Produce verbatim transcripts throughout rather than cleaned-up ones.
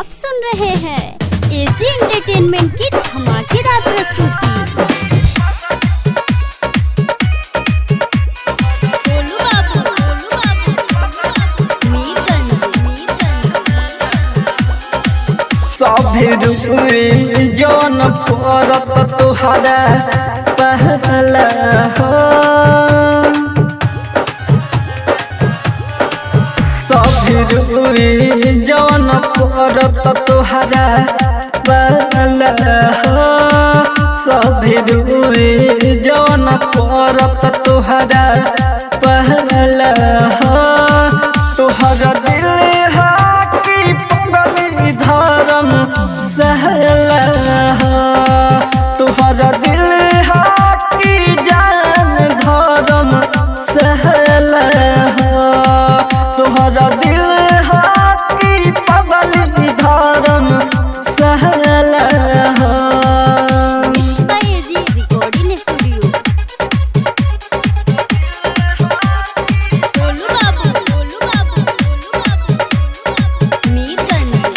आप सुन रहे हैं एजी एंटरटेनमेंट की धमाकेदार प्रस्तुति। गोलू बाबू, गोलू बाबू, मीरगंज, सभे रुए जौन परत तुहरा पहला हो, सभे रुए जौन परत तुहरा पहला हो, सभे रुए जौन परत तुहरा पहला हो। तुहरा दिल है कि पगली धर्म सहला हो, तुहरा दिल है कि जान धर्म सहला हो, तुहरा दिल है कि पगली धर्म सहला हो। AG recording studio. गोलू बाबू, गोलू बाबू, गोलू बाबू, मीरगंज,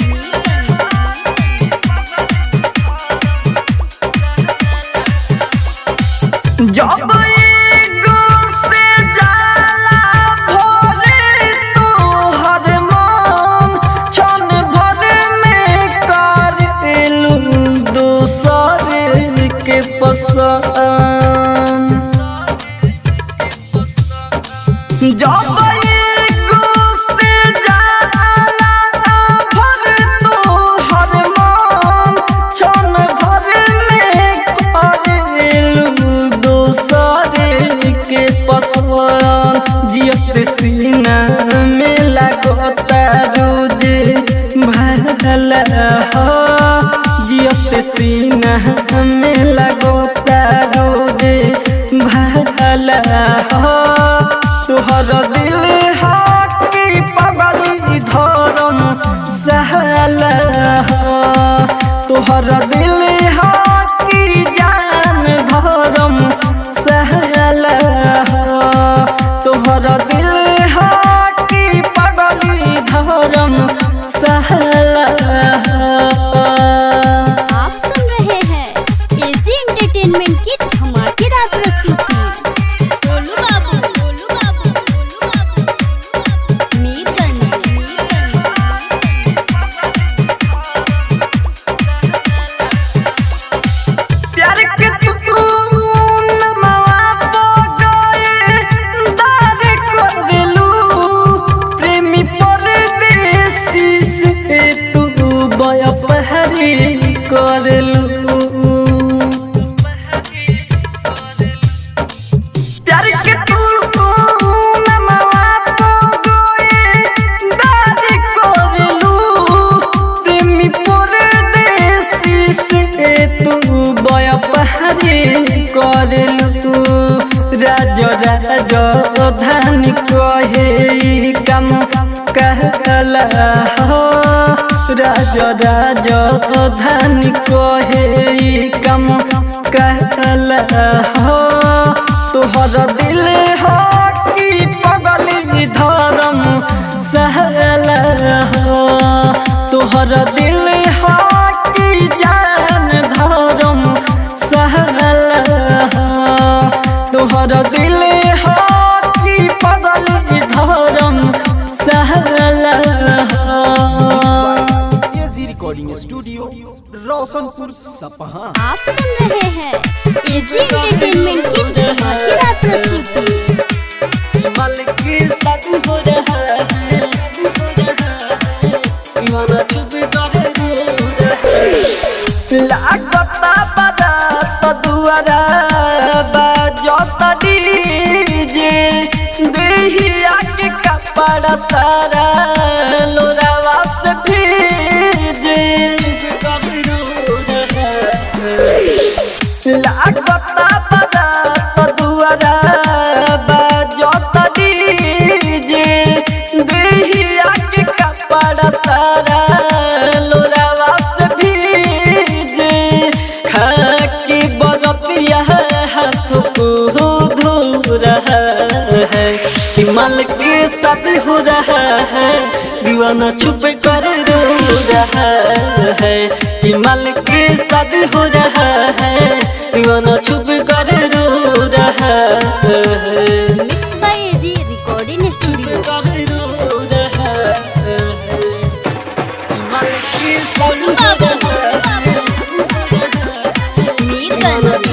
जब एगो से जाला भोरे तोहर मन, क्षण भर में करेलू दूसर के पसंद। जब एगो से जाला भोरे तोहर मन, क्षण भर में करेलू दूसर के पसंद। जियत सीना में लगता रोज भला हो, जियत सीना में लगता रोज भला हो। तुहरा दिल है कि पगली धर्म सहला हो, तुहरा दिल है कि जान धर्म सहला हो, तुहरा दिल है कि पगली धर्म सहला हो। आप सुन रहे हैं एजी एंटरटेनमेंट की धमाकेदार प्रस्तुति। गोलू बाबू, गोलू बाबू, गोलू बाबू, मीरगंज, प्यार के तून मवा गए दार करलू, प्रेमी परदेसी से तू बयपहरी करलू। प्यार के तून मवा गए दार करलू, प्रेमी परदेसी से तू बयपहरी करलू। राज राजधानी कहे कम कहला हो, राज राजधानी कहे कम कहला हो। तुहरा दिल है कि पगली धर्म सहला हो, तुहरा दिल है कि जान धर्म सहला हो, तुहरा दिल है कि पगली धर्म सहला हो। एजी रिकॉर्डिंग स्टूडियो रोशनपुर सपहा। आप सुन रहे हैं एजी एंटरटेनमेंट की धमाकेदार प्रस्तुति। मल की शादी हो रहा है, दीवाना चुप कर लागता बारात दुआरा बाजता डीजे, देहिया के कपड़ा सारा लोरावा से भीजे। लागता बारात दुआरा बाजता डीजे, देहिया के कपड़ा सारा लोरावा से भीजे। खा के बरतिया हाथ को धो रहा है, हिमाल के साथ हो रहा है, दीवाना चुप कर रो रहा है, हिमाल के शादी हो रहा है, दीवाना छुप कर रो रहा है। Mix by AG recording studio. रो रहा है, हिमाल के शादी हो रहा है, मीरगंज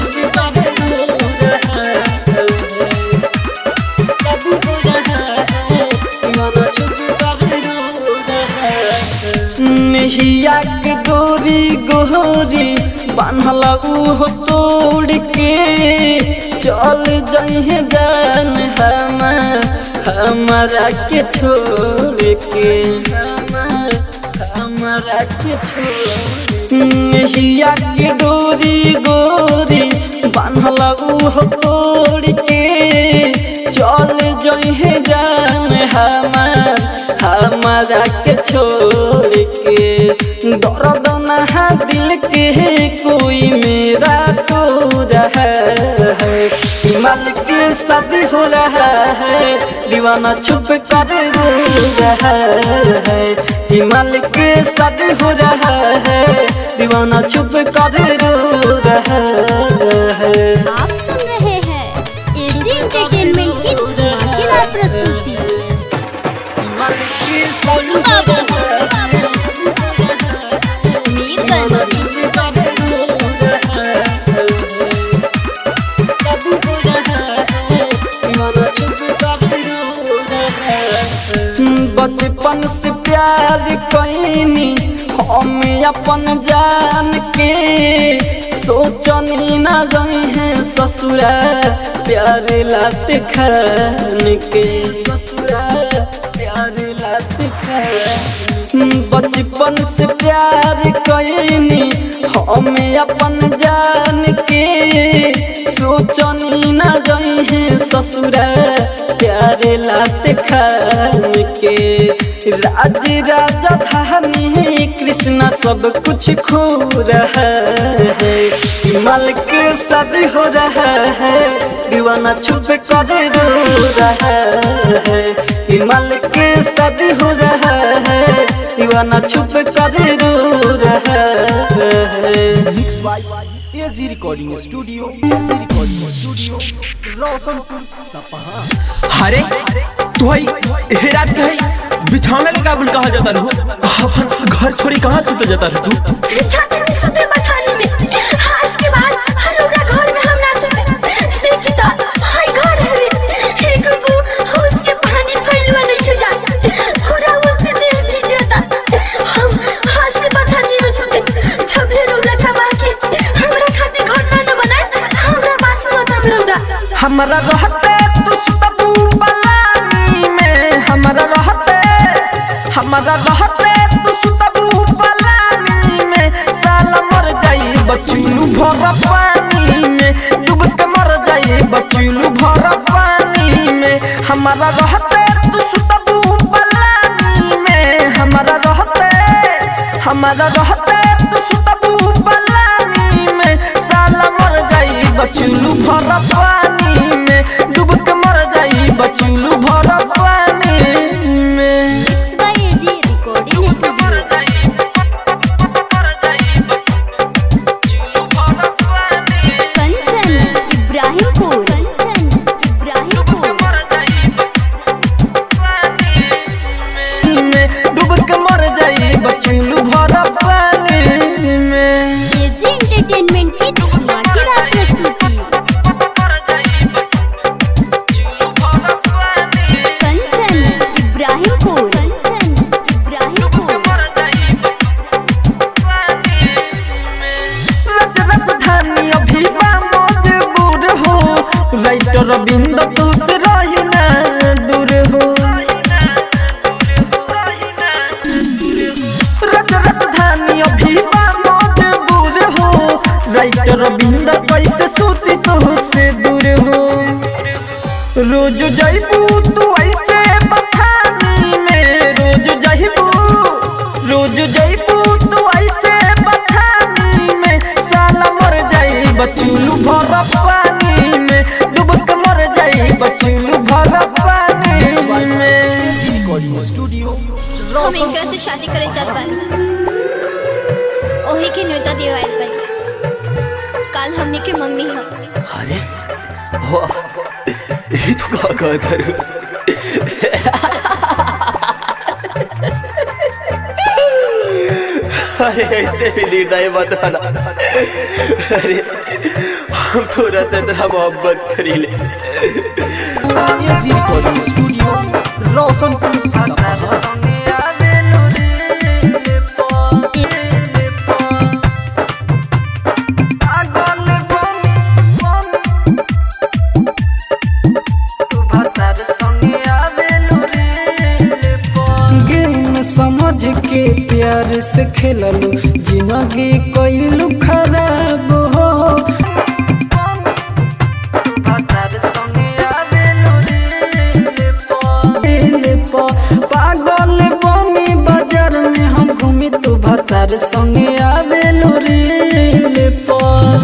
नहिया के डोरी गोरी बान्हल हो तोड़ के चल जाइए जान हम हमारा के छोड़ के, हमारा के छोड़। नहिया के डोरी गोरी बान्हल हो तोड़ के चल जाइए जान हमार हमारा के छोड़ के। दर्द नहा दिल के कोई मेरा तो रहा है, हिमाल के शादी हो रहा है, दीवाना छुप कर रो रहा है। हिमाल के शादी हो रहा है, दीवाना छुप कर रो रहा है। आप सुन रहे हैं एजी एंटरटेनमेंट की धमाकेदार प्रस्तुति। मीरगंज बचपन से प्यार कईनी हम अपन जान के, सोचनी ना जाई है ससुरा प्यार लात खान के, ससुरा प्यार लात खान। बचपन से प्यार कईनी हम अपन जान के, सोचनी ना जाई है ससुरा प्यार लात खान के। राज राजधानी कृष्णा सब कुछ खो रहा है, हिमाल के शादी हो रहा है, दीवाना छुप कर रो रहा है। हिमाल के शादी हो रहा है, दीवाना छुप कर रो रहा है। Mix by AG recording studio, AG recording studio Roshanpur Sapaha. अरे तू भाई हेरा कहीं बिछाने का काबिल कहा जाता रहो, अपन घर छोड़ी कहाँ सुते जाता रहो तू? छाती में सुते बथाने में, आज के बाद हरोरा घर में हम ना सुते। देखी ता हाय घर है एक को उसके पानी फैलवा नहीं हो जाता, पूरा उससे देह भीग जाता। हम हाथ से बथाने में सुते, जब हरोरा खबा के हमरा खाते घर ना न बनाए, हमरा पास मत हम लोग हमरा रहते तू सुतबू पलानी में, हमरा रहते हमरा रहते तू सुतबू पलानी में, साला मर जाई बचुलू भर पानी में, डूब के मर जाई बचुलू भर पानी में। हमरा रहते तू सुतबू पलानी में, हमरा रहते हमरा रहते तू सुतबू पलानी में, साला मर जाई बचुलू भर पानी में, डूब के मर जाई बचुलू भर पानी में। Mix by AG recording studio. Kanchan Ibrahimpur, Kanchan Ibrahimpur. डूब के मर जाई बचुलू भर पानी में। एजी एंटरटेनमेंट की धमाकेदार प्रस्तुति। कंचन इब्राहिमपुर, कंचन इब्राहिमपुर। राजधानी अभी बा मजबूर हो, राइटर रविंद तू से रही ना दूर हो। राजधानी अभी बा मजबूर हो, राइटर रविंद कैसे सूती तो से दूर हो। रोज जाइबू तू ऐसे बथानी में, रोज जाइबू रोज जाइबू तू ऐसे बथानी में, साला मर जाई बचुलू भर पानी में, डूब के मर जाई बचुलू भर पानी में। एजी रिकॉर्डिंग स्टूडियो हम एकरा से शादी करे चाहत बानी। के न्योता देवाइल भाई कल हमने के मंगनी है। अरे वाह ये तो का का करूं अरे ऐसे भी निर्दय मत बना। अरे हम थोड़ा सा तेरा मोहब्बत करी ले। एजी रिकॉर्डिंग स्टूडियो रोशनपुर सपहा। समझ के प्यार से खेललू जिंदगी कोइलू खराब हो पागल बनी बाजार में हम घूमी तू भतार संगे आवेलू रे पर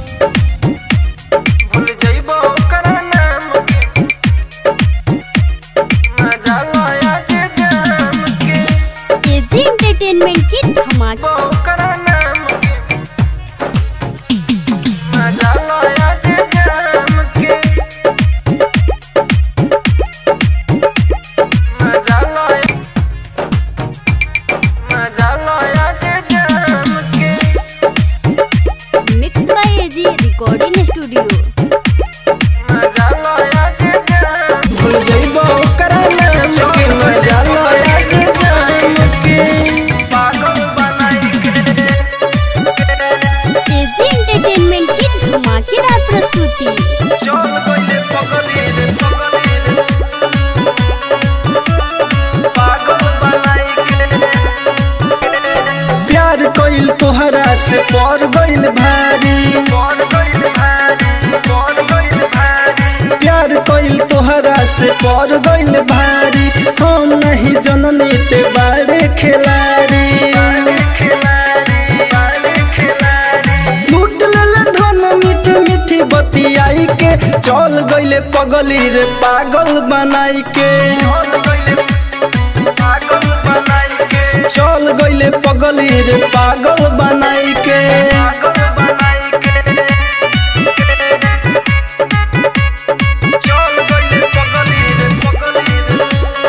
एंटरटेनमेंट की धमाकेदार mix by AG recording studio. भूल जइबो ओकरा नाम के मजा लया के जाम के पागल बनाई के। एजी एंटरटेनमेंट की धमाकेदार प्रस्तुति। चल गइले पगली रे पगली रे पागल बनाई के। प्यार कइल तोहरा से पर गइल भारी पर गइल भारी पर गइल भारी प्यार कइल तोहरा से पर गइल भारी हम नहीं जननी ते बारे खिलाड़ी लूट लेले धन मीठ मीठी बतियाई के चल गइले पगली रे पागल बनाई के चल गइले पगली रे पागल बनाई के चल गइले पगली रे पगली रे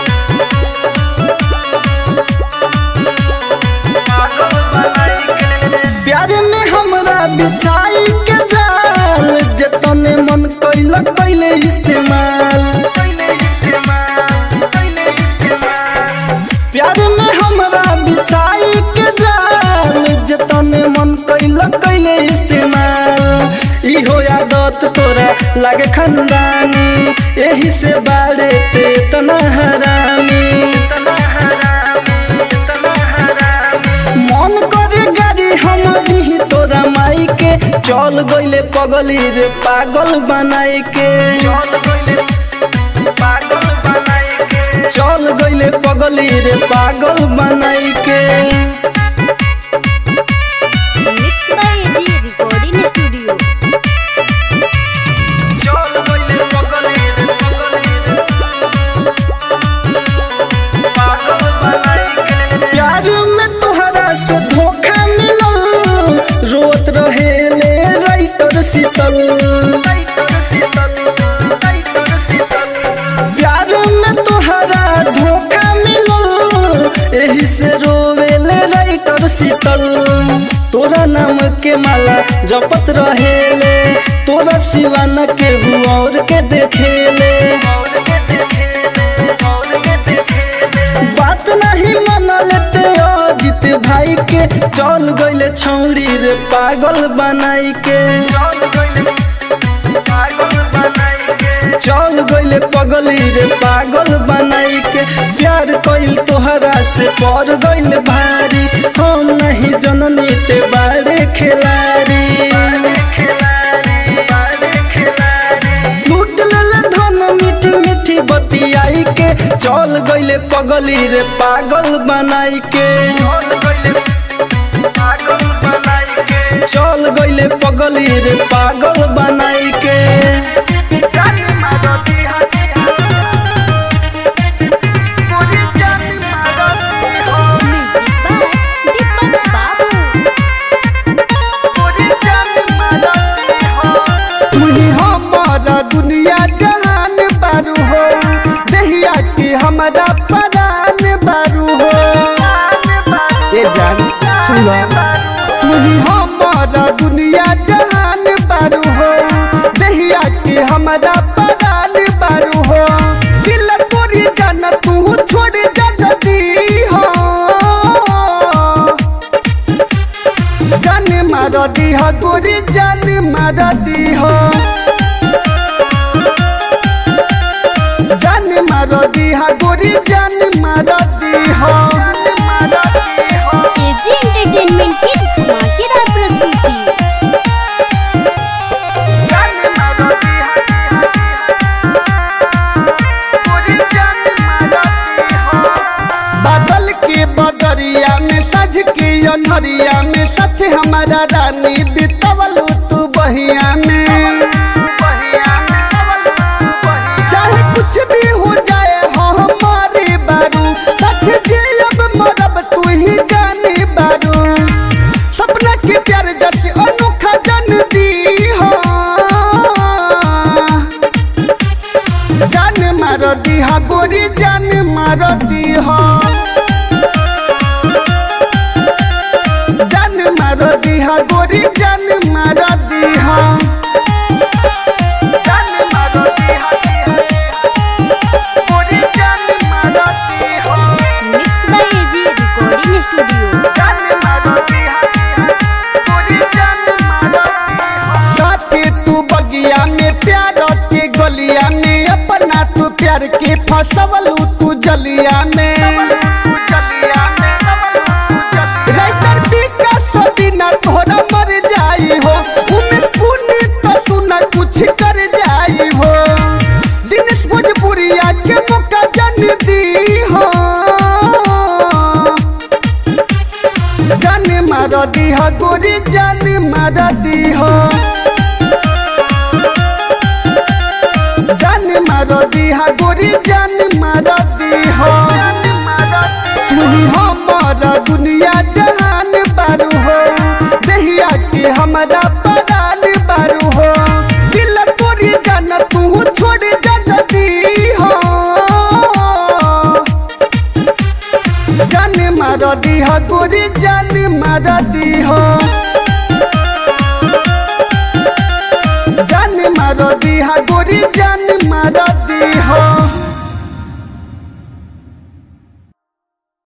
पागल बनाई के। प्यार में हमरा बिछाई के जाल जतने मन कइला कइले इस्तेमाल कइले इस्तेमाल कइले इस्तेमाल प्यार में हमरा बिछाई के जाल जतने मन कइला कइले इस्तेमाल इहो आदत तोरा लागे खंदानी एही से बाड़े पे तना हरामी तना हरामी तना हरामी मन करे गाड़ी हम दी तोरा माई के चल गइले पगली रे पागल बनाई के चल गइले पागल बनाई के चल गइले पगली रे पागल बनाई के। Mix by AG recording studio. चल गइले पगली रे पगली रे पागल बनाई के। प्यार में तोहरा से धोखा मिलल रोत रहेले writer Sheetal writer Sheetal writer Sheetal प्यार में तोहरा धोखा मिलल एही से रोवेले राइटर शीतल तोरा नाम के माला जपत रहेले तोरा सिवा न केहू और के देखेले बात नहीं मानल ते अजित भाई के चल गइले छौड़ी रे पागल बनाई के चल गइले पागल बनाई के चल गइले पगली रे पागल बनाई के। प्यार कइल तोहरा से पर गइल भारी हम नहीं जननी ते बारे खिलाड़ी लूट लेले धन मीठी मीठी बतियाई के चल गइले पगली रे पागल बनाई के चल गइले पगली रे पागल बनाई के। म्यूजिक बाय दीपक बाबू। सुना तू ही हमारा दुनिया जहान बारू हो दहिया के हमारा परान बारू हो दिल तोरी जाना तू छोड़ जा दी हो जान मार दी हो गोरी जान मार दी हो जान मार दी हो गोरी जान मार दी हो एजी एंटरटेनमेंट की धमाकेदार प्रस्तुति। बादल के बदरिया में सज के अनहरिया में साथ हमारा रानी बितवल तू बहिया में चाहे कुछ भी हो जाए हो हमारे बारू साथ जियब मरब तू ही जाने बारू सपना के प्यार जैसे अनोखा जन दी हो जान मार दी हा गोरी जान मार दी हो जान मार दी हा गोरी जान मार दी हो जान मार दी हा गोरी जान मार दी हो mix by AG recording studio. जान मार दी हा गोरी जान मार दी हो साथे तू बगिया में प्यार के गलिया में अपना तू प्यार के फसवलू तू जलिया में राइटर बिका सदीना तोहरा मर जाई हो उमें पुनी तो सुना कुछ कर जाई हो दिनेश भोजपुरिया के मौका जन दी हो जान मार दी हो गोरी जान मार दी हो जान मार दी हा गोरी जान मार दी हो तू ही हमारा दुनिया जहान बारू हो दहिया के हमारा परान बारू हो दिल तोरी जाना तू छोड़ जा दी हो जान मार दी हो गोरी जान मार दी हो जान मार दी हा गोरी जान मार दी हो।